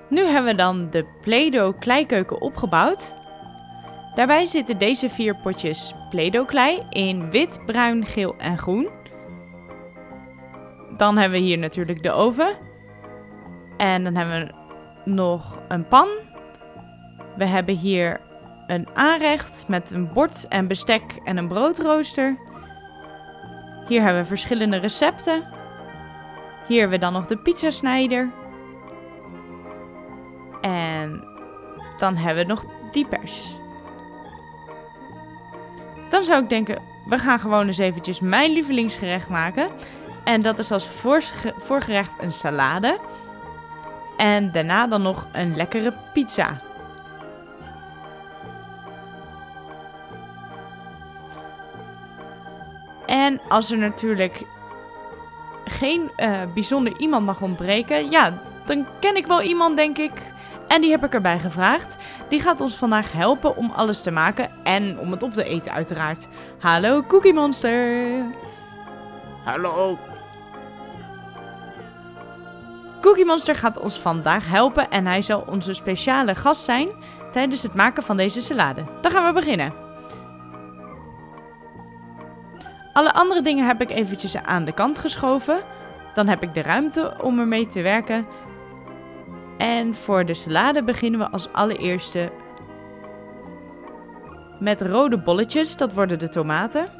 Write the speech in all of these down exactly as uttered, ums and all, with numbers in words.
Nu hebben we dan de Play-Doh kleikeuken opgebouwd. Daarbij zitten deze vier potjes Play-Doh klei in wit, bruin, geel en groen. Dan hebben we hier natuurlijk de oven. En dan hebben we nog een pan. We hebben hier een aanrecht met een bord en bestek en een broodrooster. Hier hebben we verschillende recepten. Hier hebben we dan nog de pizzasnijder. En dan hebben we nog die pers. Dan zou ik denken, we gaan gewoon eens eventjes mijn lievelingsgerecht maken. En dat is als voorgerecht een salade. En daarna dan nog een lekkere pizza. En als er natuurlijk geen uh, bijzonder iemand mag ontbreken, ja, dan ken ik wel iemand, denk ik. En die heb ik erbij gevraagd. Die gaat ons vandaag helpen om alles te maken en om het op te eten uiteraard. Hallo Cookie Monster. Hallo. Cookie Monster gaat ons vandaag helpen en hij zal onze speciale gast zijn tijdens het maken van deze salade. Dan gaan we beginnen. Alle andere dingen heb ik eventjes aan de kant geschoven. Dan heb ik de ruimte om ermee te werken. En voor de salade beginnen we als allereerste met rode bolletjes. Dat worden de tomaten.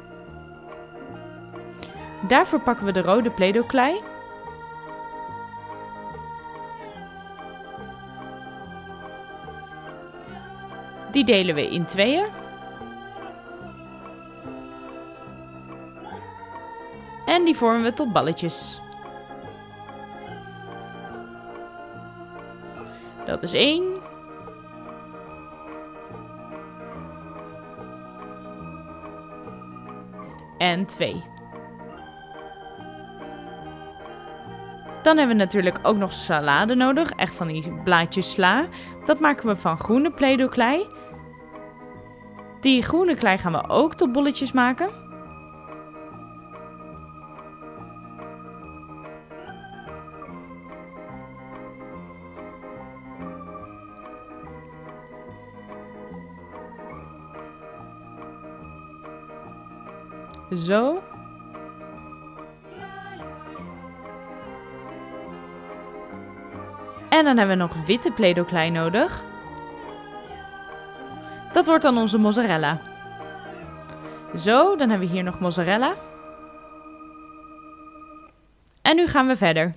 Daarvoor pakken we de rode Play-Doh klei. Die delen we in tweeën. En die vormen we tot balletjes. Dat is één. En twee. Dan hebben we natuurlijk ook nog salade nodig. Echt van die blaadjes sla. Dat maken we van groene Play-Doh klei. Die groene klei gaan we ook tot bolletjes maken. Zo. En dan hebben we nog witte Play-Doh klei nodig. Dat wordt dan onze mozzarella. Zo, dan hebben we hier nog mozzarella. En nu gaan we verder.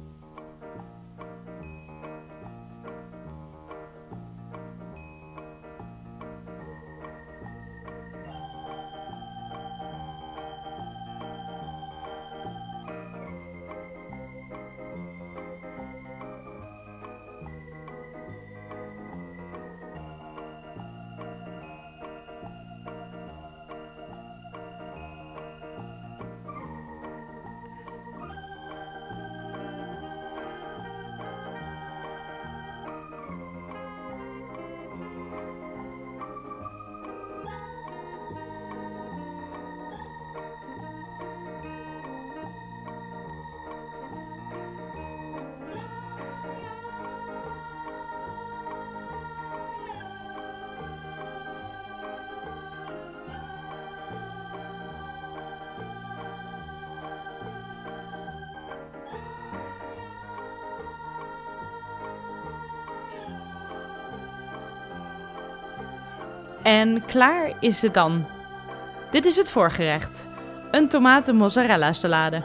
En klaar is het dan. Dit is het voorgerecht. Een tomaten mozzarella salade.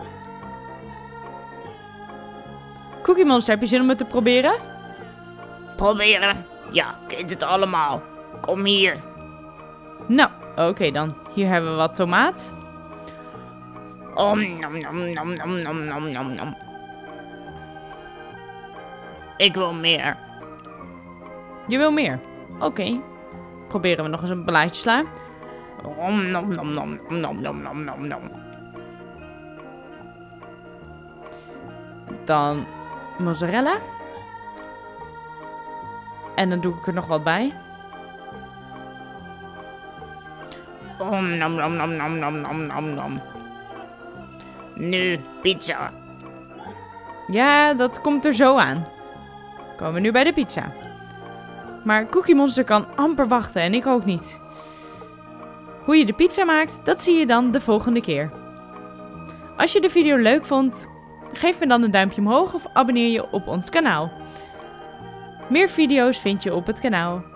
Cookie Monster, heb je zin om het te proberen? Proberen? Ja, kent het allemaal. Kom hier. Nou, oké okay dan. Hier hebben we wat tomaat. Om, nom, nom, nom, nom, nom, nom, nom, nom. Ik wil meer. Je wil meer? Oké. Okay. Proberen we nog eens een blaadje sla. Om, nom, nom, nom, nom, nom, nom, nom, nom. Dan mozzarella. En dan doe ik er nog wat bij. Om, nom, nom, nom, nom, nom, nom, nom, nom. Nu pizza. Ja, dat komt er zo aan. Komen we nu bij de pizza. Maar Cookie Monster kan amper wachten en ik ook niet. Hoe je de pizza maakt, dat zie je dan de volgende keer. Als je de video leuk vond, geef me dan een duimpje omhoog of abonneer je op ons kanaal. Meer video's vind je op het kanaal.